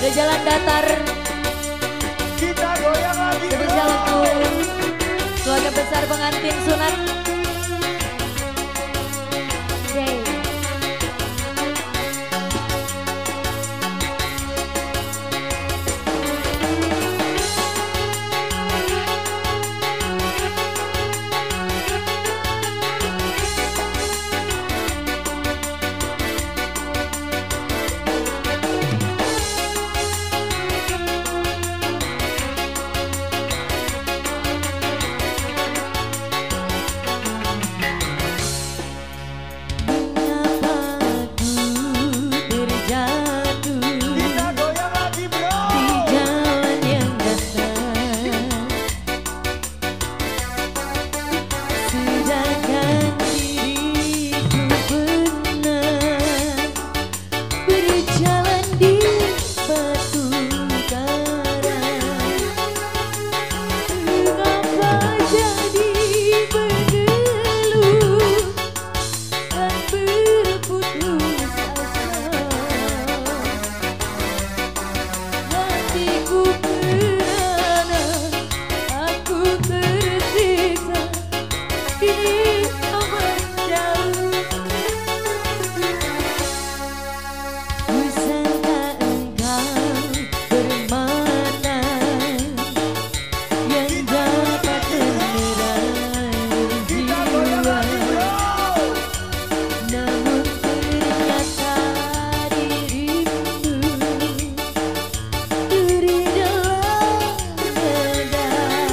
Ada jalan datar. Kita goyang lagi Ada bro. jalan turun. Keluarga besar pengantin sunat. Day. Kita goyang lagi bro. Kita goyang lagi bro. Namun ternyata dirimu duri dalam dada.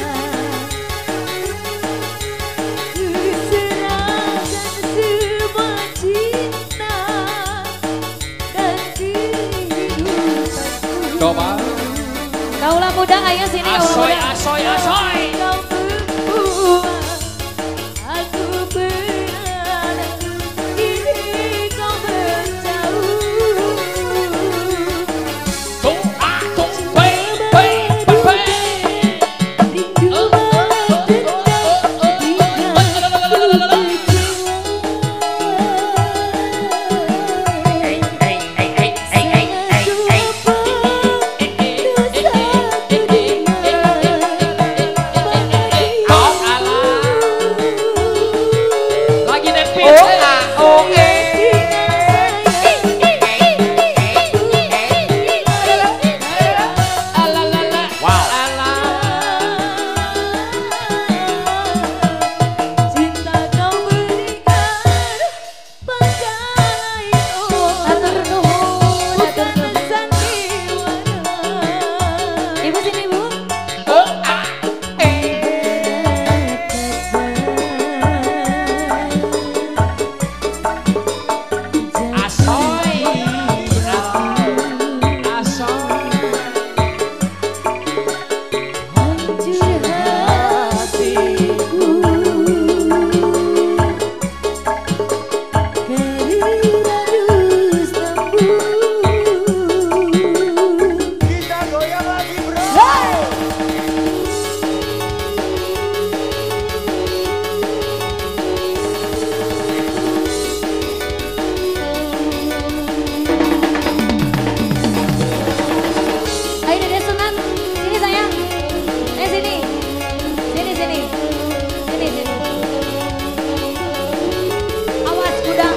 Kuserahkan semua cinta dan kehidupanku. Coba. Kaulah muda ayo sini kaulah Asoy, muda. asoy, asoy. Kau membuat aku berada, kini kau berjauh. Tung, ah, tung, bay, bay, bay, bay. Rindu balas dendam Lagi Netflix. Wow. Cinta kau berikan pada lain orang. Bukan sandiwara. Ibu sini ibu. Asoy. Asoy. Hancur hatiku karena dustamu. Kita goyang lagi bro. Ayo Dede Sunat, sini sayang. Sini. Sini, sini. Sini, sini. Awas kuda.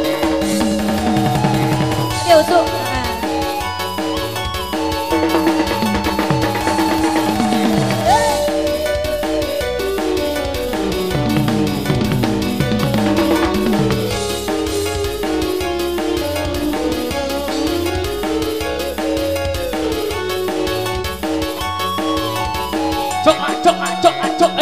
Dia usuk. Cok, cok, cok, cok.